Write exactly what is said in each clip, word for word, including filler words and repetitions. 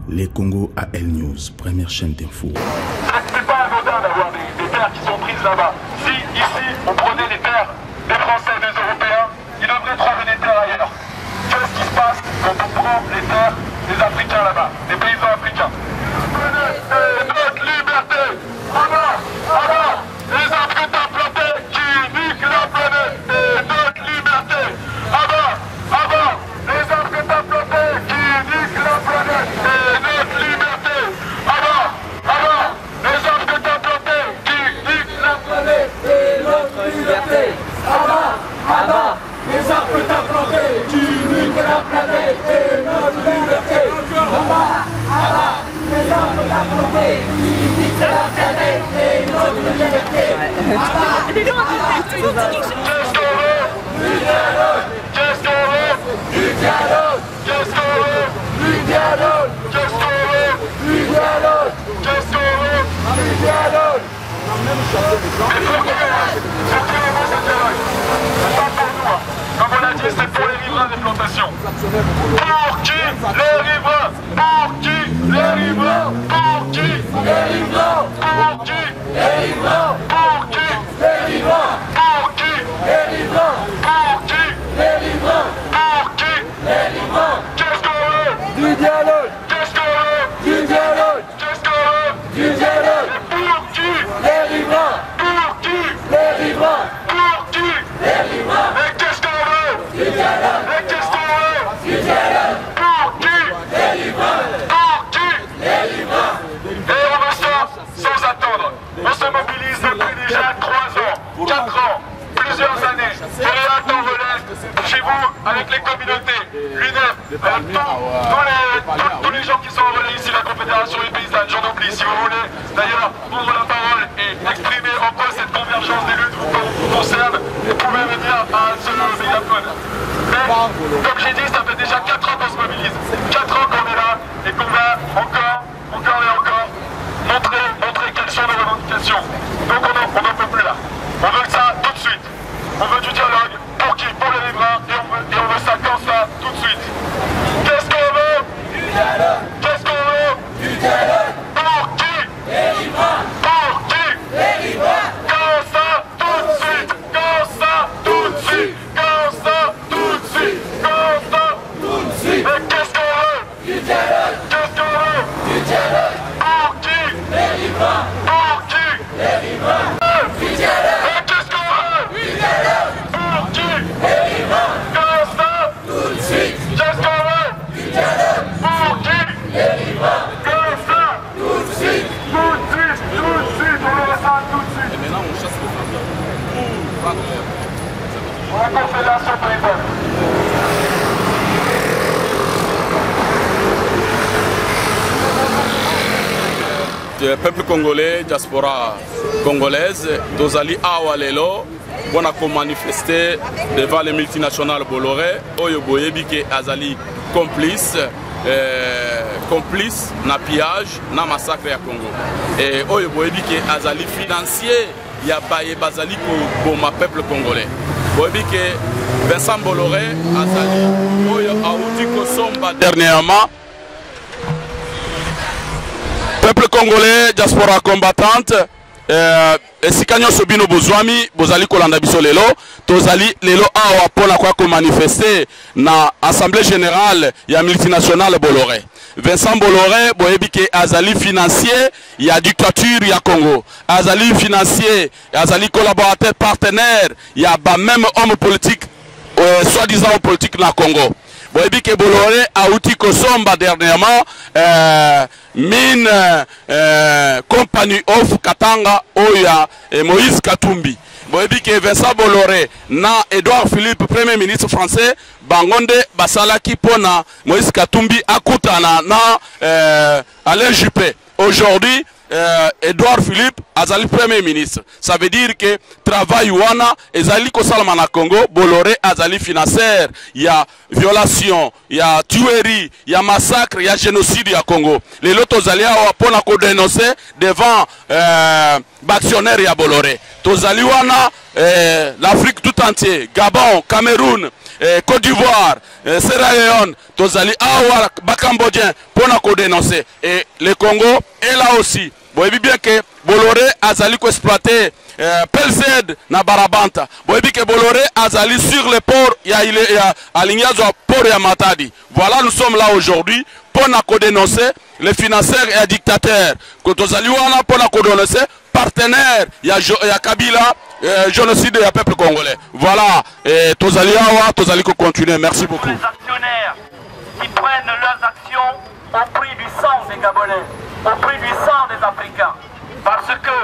Les Congo A L News, première chaîne d'info. C'est pas anodin d'avoir des, des terres qui sont prises là-bas. Si ici on prenait les terres des Français et des Européens, ils devraient trouver des terres ailleurs. Qu'est-ce qui se passe quand on prend les terres des Africains là-bas, des paysans africains? C'est notre liberté. À bas, à bas, les Africains plantés qui niquent la planète. C'est notre liberté. À bas, à bas, les Africains plantés qui niquent la planète. C'est notre liberté. À bas, à bas, les Africains plantés qui niquent la planète. C'est notre liberté. À bas, à bas, les Africains plantés qui niquent la planète. C'est notre liberté. À bas, à bas, les Africains plantés qui niquent la planète. C'est notre liberté. À bas, qu'est-ce qu'on veut? Du dialogue. Qu'est-ce qu'on veut? Du dialogue. Qu'est-ce qu'on veut? Du dialogue. Qu'est-ce qu'on veut? Du dialogue. Qu'est-ce qu'on veut? Du dialogue. Mais pour qui Pour qui on veut ce dialogue? C'est pas pour nous. Comme on l'a dit, c'est pour les riverains des plantations. Pour qui les riverains? Pour qui les riverains? Pour qui les riverains? Pour qui les riverains? Pour qui les riverains? Pour qui les riverains? Pour qui les riverains? Pour qui les riverains? Qu'est-ce qu'on veut? Du dialogue. Qu'est-ce qu'on veut? Du dialogue. Qu'est-ce qu'on veut? Du dialogue. Pour qui les riverains? Pour qui les riverains? Pour qui les riverains? Mais qu'est-ce qu'on veut? Du dialogue. Mais qu'est-ce qu'on veut? Du dialogue. Pour qui les riverains? Pour qui les riverains? Et on veut ça sans attendre. On se mobilise depuis déjà trois ans, quatre ans, plusieurs années. Et rien en relève chez vous, avec les communautés, l'U N E F, tous, tous, les, tous, tous les gens qui sont en relais ici, la Confédération des paysannes, j'en oublie si vous voulez. D'ailleurs, prendre la parole et exprimer en quoi cette convergence des luttes vous concerne, vous pouvez venir à ce mégaphone. Mais, comme j'ai dit, ça fait déjà quatre ans qu'on se mobilise. quatre ans qu'on est là et qu'on va encore, encore et encore montrer, montrer quelles sont nos revendications. Donc on n'en peut plus là. On veut ça tout de suite. On veut du dialogue. Pour qui? Pour les riverains. Et on veut, et on veut ça quand ça, tout de suite. Qu'est-ce qu'on veut? Du dialogue. Qu'est-ce qu'on veut? Du dialogue. Pour qui? Les riverains. Pour qui? Les riverains. Quand ça, tout de suite. Quand ça, tout de suite. Quand ça, tout de suite. Quand ça, tout de suite. Mais qu'est-ce qu'on veut? Du dialogue. Qu'est-ce qu'on veut? Du dialogue. Pour qui? Les riverains. Pour qui? Les riverains. Du dialogue. Mais qu'est-ce qu'on veut? Du dialogue. Pour qui? Les riverains. Quand ça, tout de suite. Qu'est-ce qu'on veut? Du dialogue. Pour qui? Les riverains. Quand ça, tout de suite. Tout de suite. Tout de suite. On veut ça tout de suite. Et maintenant on chasse le facteur. Pour la Confédération paysanne. Le peuple congolais, diaspora congolaise, Dozali Awalelo, on a manifesté devant les multinationales Bolloré, Oyo Boyebike Azali complice, euh, complice na pillage, na massacre à Congo. Et Oyo Boyebike Azali financier, il y a Baye Bazali pour ma peuple congolais. Boyebike Vincent Bolloré Azali, Oyo Aouti Kosomba dernièrement. Peuple congolais, diaspora combattante, euh, Esikanyo Sobino Bozwami, Bozali Kolanda Biso Lelo, Tozali Lelo Awa Pona Kwa ko manifester na Assemblée Générale ya multinationale Bolloré. Vincent Bolloré, Boyebike Azali financier, il y a dictature ya Congo. Azali financier, Azali collaborateur partenaire, il y a même homme politique, euh, soi-disant politique na Congo. Boyebike Bolloré a outi Kosomba dernièrement, euh, mine euh, compagnie of Katanga Oya et Moïse Katumbi. Boyebike Vincent Bolloré na Edouard Philippe, premier ministre français, Bangonde Basalaki Pona Moïse Katumbi Akutana na euh, Alain Juppé. Aujourd'hui, euh, Edouard Philippe Azali premier ministre. Ça veut dire que travail wana Ezali Kosalama na Congo, Bolloré Azali financière, il y a violation, il y a tuerie, il y a massacre, il y a génocide à Congo. Les lots Tozali a dénoncer devant euh, actionnaire ya Bolloré. Tozali wana eh, l'Afrique tout entier, Gabon, Cameroun, eh, Côte d'Ivoire, eh, Sierra Leone, Tozali Awa, Bakambodien, pour nous dénoncer. Et le Congo est là aussi. Vous voyez bien que Bolloré a exploité euh, P L Z na Barabanta. Vous voyez que Bolloré a sur le port, il y a, il y a aligné sur le port et Matadi. Voilà, nous sommes là aujourd'hui pour nous dénoncer les financiers et les dictateurs. Quand nous allons pour nous dénoncer, partenaires, il y a, il y a Kabila, euh, génocide et le peuple congolais. Voilà, et nous allons continuer. Merci beaucoup. Les actionnaires qui prennent leurs actions au prix du sang des Gabonais, au prix du sang des Africains. Parce que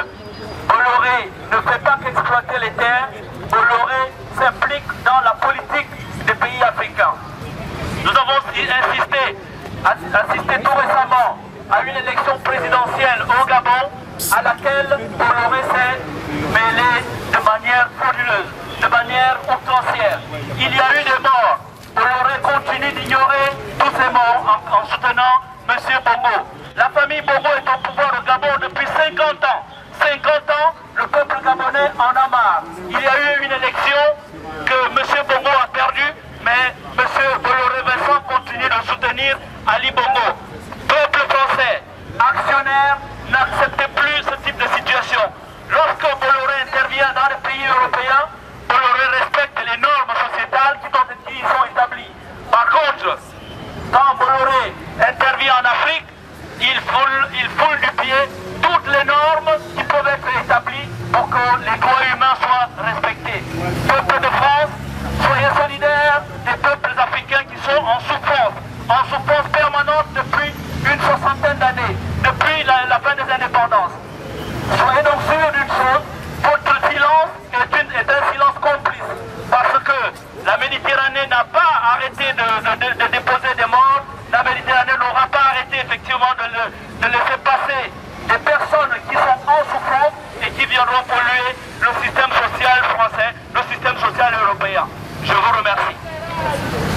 Bolloré ne fait pas qu'exploiter les terres, Bolloré s'implique dans la politique des pays africains. Nous avons insisté, assisté tout récemment à une élection présidentielle au Gabon à laquelle Bolloré s'est mêlé de manière frauduleuse, de manière outrancière. Il y a eu des morts. Bolloré continue d'ignorer tous ces morts en, en soutenant M. Bongo. La famille Bongo est au pouvoir au Gabon depuis cinquante ans. cinquante ans, le peuple gabonais en a marre. Il y a eu une élection que M. Bongo a perdue, mais M. Bolloré Vincent continue de soutenir Ali Bongo. Peuple français, actionnaire, n'acceptez plus ce type de situation. Lorsque Bolloré intervient dans les pays européens, Bolloré respecte les normes sociétales qui sont établies. Par contre, quand Bolloré intervient en Afrique, il foule, il foule du pied toutes les normes qui peuvent être établies pour que les droits humains soient respectés. Peuple de France, soyez solidaires des peuples africains qui sont en souffrance, en souffrance permanente depuis une soixantaine d'années, depuis la, la fin des indépendances. Soyez donc sûrs d'une chose, votre silence est, une, est un silence complice, parce que la Méditerranée n'a pas arrêté de, de, de, de déposer des morts, la Méditerranée n'aura pas arrêté effectivement de, le, de laisser passer des personnes qui sont en souffrance et qui viendront polluer le système social français, le système social européen. Je vous remercie.